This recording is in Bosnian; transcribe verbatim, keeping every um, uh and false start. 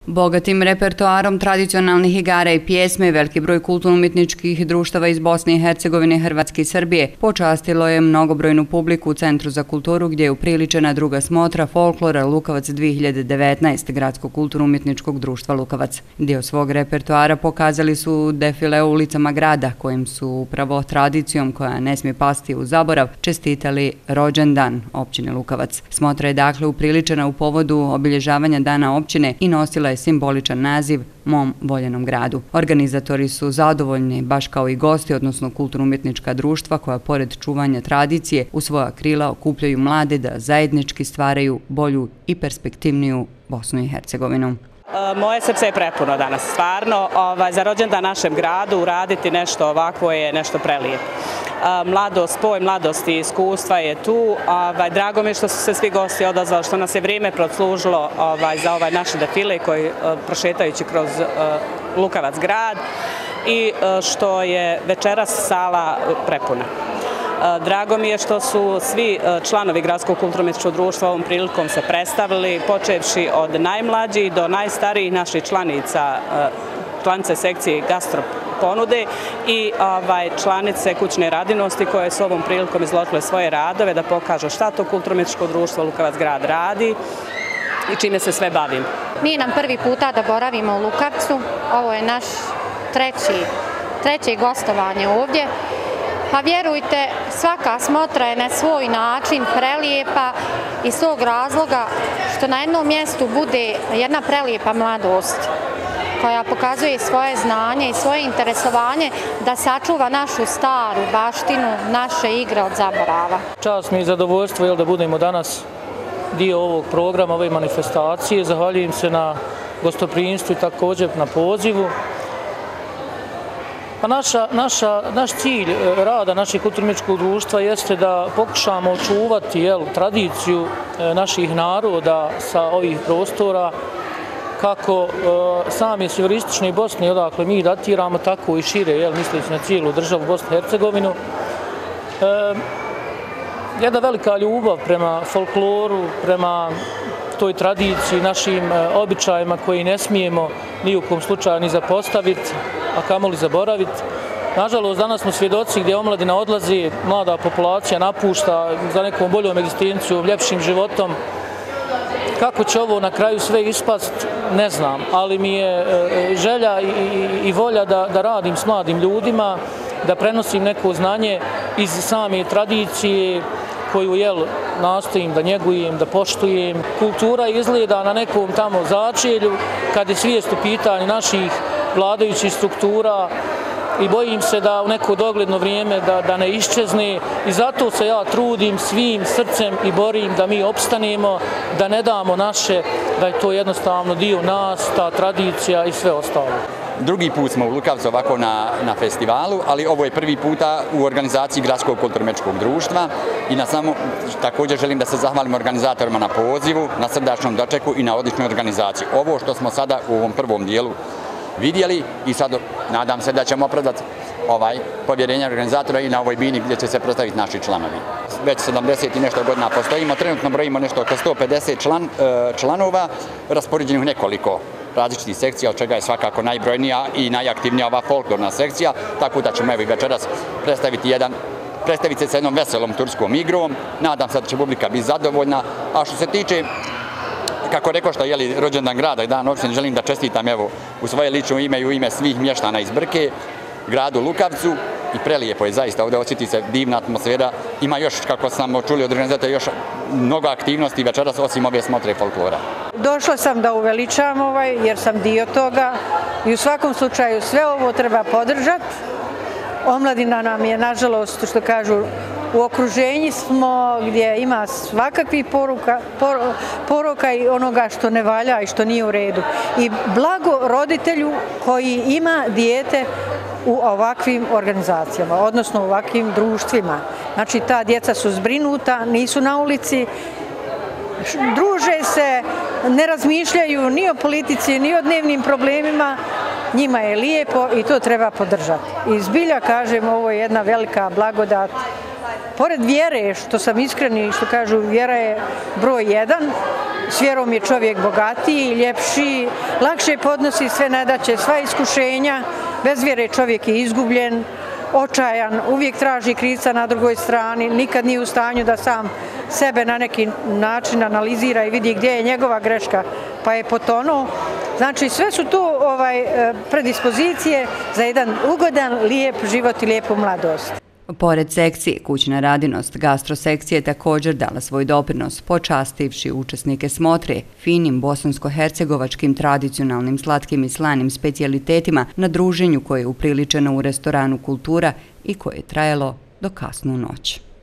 Bogatim repertoarom tradicionalnih igara i pjesme, veliki broj kulturno-umjetničkih društava iz Bosne i Hercegovine, Hrvatske i Srbije počastilo je mnogobrojnu publiku u Centru za kulturu gdje je upriličena druga smotra folklora Lukavac dvije hiljade devetnaest Gradskog kulturno-umjetničkog društva Lukavac. Dio svog repertoara pokazali su defile u ulicama grada, kojim su upravo tradicijom koja ne smije pasti u zaborav čestitali rođendan općine Lukavac. Smotra je dakle upriličena u povodu obilježavanja dana općine i nosila je simboličan naziv Mom voljenom gradu. Organizatori su zadovoljni, baš kao i gosti, odnosno kulturno-umjetnička društva koja pored čuvanja tradicije u svoja krila okupljaju mlade da zajednički stvaraju bolju i perspektivniju Bosnu i Hercegovinu. Moje srce je prepuno danas, stvarno, ovaj, za rođendan našem gradu uraditi nešto ovako je nešto prelijepo. Mladost, spoj mladosti i iskustva je tu. Ovaj, drago mi je što su se svi gosti odazvali, što nas je vrijeme proslužilo ovaj, za ovaj naše defile koji prošetajući kroz uh, Lukavac grad i uh, što je večeras sala prepuna. Drago mi je što su svi članovi Gradskog kulturno-umjetničkog društva ovom prilikom se predstavili, počevši od najmlađih do najstarijih naših članica, članice sekcije Gastro ponude i ovaj, članice kućne radinosti koje su ovom prilikom izložile svoje radove da pokažu šta to kulturno-umjetničko društvo Lukavac grad radi i čime se sve bavim. Nije nam prvi puta da boravimo u Lukavcu, ovo je naš treći, treće gostovanje ovdje. Pa vjerujte, svaka smotra je na svoj način prelijepa iz tog razloga što na jednom mjestu bude jedna prelijepa mladost koja pokazuje svoje znanje i svoje interesovanje da sačuva našu staru baštinu, naše igre od zaborava. Čast mi je zadovoljstvo jel, da budemo danas dio ovog programa, ove manifestacije. Zahvaljujem se na gostoprimstvu i također na pozivu. Pa naša, naša, naš cilj rada našeg kulturno-umjetničkog društva jeste da pokušamo očuvati jel, tradiciju naših naroda sa ovih prostora, kako e, same suverenistične Bosne, odakle mi datiramo, tako i šire, jel, misleći na cijelu državu Bosnu i Hercegovinu. E, jedna velika ljubav prema folkloru, prema toj tradiciji, našim e, običajima koji ne smijemo ni u kom slučaju ni zapostaviti, a kamoli zaboraviti. Nažalost, danas smo svjedoci gdje omladina odlazi, mlada populacija napušta za nekom boljom egzistencijom, ljepšim životom. Kako će ovo na kraju sve ispast, ne znam, ali mi je želja i, i, i volja da, da radim s mladim ljudima, da prenosim neko znanje iz same tradicije koju jel, nastojim da njegujem, da poštujem. Kultura izgleda na nekom tamo začelju kad je svijest u pitanju naših vladajućih struktura i bojim se da u neko dogledno vrijeme da, da ne iščezne i zato se ja trudim svim srcem i borim da mi opstanemo, da ne damo naše, da je to jednostavno dio nas, ta tradicija i sve ostalo. Drugi put smo u Lukavcu ovako na, na festivalu, ali ovo je prvi puta u organizaciji Gradskog kulturno-umjetničkog društva i na samo, također želim da se zahvalim organizatorima na pozivu, na srdačnom dočeku i na odličnoj organizaciji. Ovo što smo sada u ovom prvom dijelu vidjeli i sad nadam se da ćemo opravdati ovaj povjerenje organizatora i na ovoj bini gdje će se predstaviti naši članovi. Već sedamdeset i nešto godina postojimo, trenutno brojimo nešto oko sto pedeset član, članova, raspoređenih u nekoliko različitih sekcija, od čega je svakako najbrojnija i najaktivnija ova folklorna sekcija, tako da ćemo evo i večeras predstaviti jedan predstaviti se sa jednom veselom turskom igrom. Nadam se da će publika biti zadovoljna, a što se tiče kako rekao što je rođendan grada i dan opštine, želim da čestitam evo u svoje lično ime i u ime svih mještana iz Brke, gradu Lukavcu i prelijepo je zaista, ovdje osjeti se divna atmosfera. Ima još, kako smo čuli od organizatora, još mnogo aktivnosti večeras osim ove smotre folklora. Došla sam da uveličam ovaj jer sam dio toga i u svakom slučaju sve ovo treba podržati. Omladina nam je, nažalost, što kažu, u okruženju smo gdje ima svakakvih poruka, por, poruka i onoga što ne valja i što nije u redu. I blago roditelju koji ima dijete u ovakvim organizacijama, odnosno u ovakvim društvima. Znači, ta djeca su zbrinuta, nisu na ulici, druže se, ne razmišljaju ni o politici, ni o dnevnim problemima. Njima je lijepo i to treba podržati. I zbilja, kažem, ovo je jedna velika blagodat. Pored vjere, što sam iskreni, što kažu, vjera je broj jedan, s vjerom je čovjek bogatiji, ljepši, lakše podnosi sve nedaće, sva iskušenja, bez vjere čovjek je izgubljen, očajan, uvijek traži krivca na drugoj strani, nikad nije u stanju da sam sebe na neki način analizira i vidi gdje je njegova greška, pa je potonuo. Znači sve su tu ovaj, predispozicije za jedan ugodan, lijep život i lijepu mladost. Pored sekcije Kućna radinost, gastrosekcija je također dala svoj doprinos, počastivši učesnike smotre finim bosansko-hercegovačkim tradicionalnim slatkim i slanim specijalitetima na druženju koje je upriličeno u restoranu Kultura i koje je trajalo do kasnu noć.